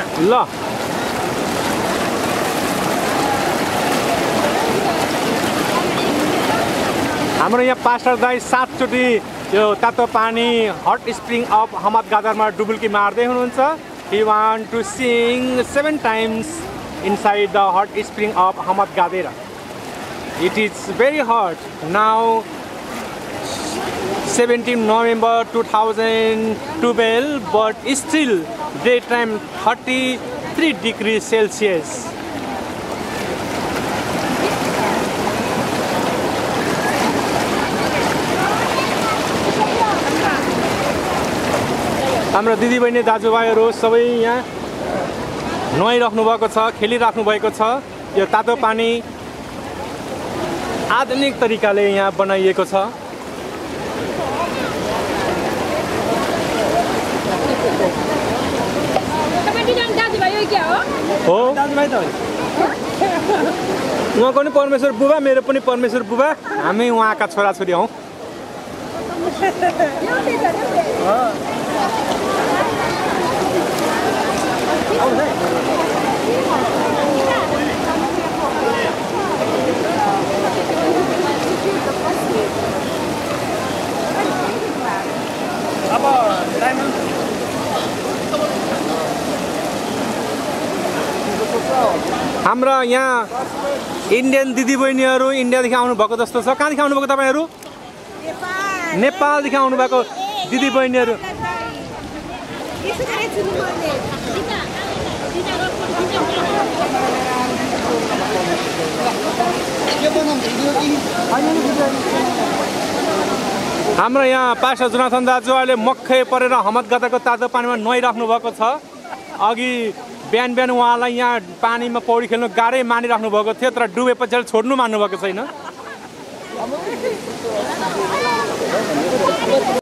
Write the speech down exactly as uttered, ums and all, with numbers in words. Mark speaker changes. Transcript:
Speaker 1: ल हाम्रो यहाँ पास्टर दाई सातचोटि यो तातो पानी हट स्प्रिङ अफ अहमदगादरमा डुबुल्की मार्दै हुनुहुन्छ. He want to sing seven times inside the hot spring of Ahmedgadera. It is very hot now. seventeenth November two thousand twelve, but still daytime thirty-three degrees Celsius. हाम्रो दिदीबहिनी दाजुभाइहरू सबै यहाँ नुहाइराख्नु भएको छ, खेलिराख्नु भएको छ. यो तातो पानी आधुनिक तरिकाले यहाँ बनाइएको छ. हो दाजुभाइ त उहाँको पनि परमेश्वर बुबा, मेरो पनि परमेश्वर बुबा, हामी उहाँका छोराछोरी हौँ. हाम्रा यहाँ इन्डियन दिदीबहिनीहरू इन्डियादेखि आउनुभएको जस्तो छ. कहाँदेखि आउनुभएको तपाईँहरू? नेपालदेखि आउनुभएको दिदीबहिनीहरू. हाम्रो यहाँ पास्टर जोनाथन दाजु अहिले मक्खै परेर अहमदगादाको तातो पानीमा नुहाइराख्नु भएको छ. अघि बिहान बिहान उहाँलाई यहाँ पानीमा पौडी खेल्नु गाह्रै मानिराख्नु भएको थियो, तर डुबेपछि छोड्नु मान्नु भएको छैन.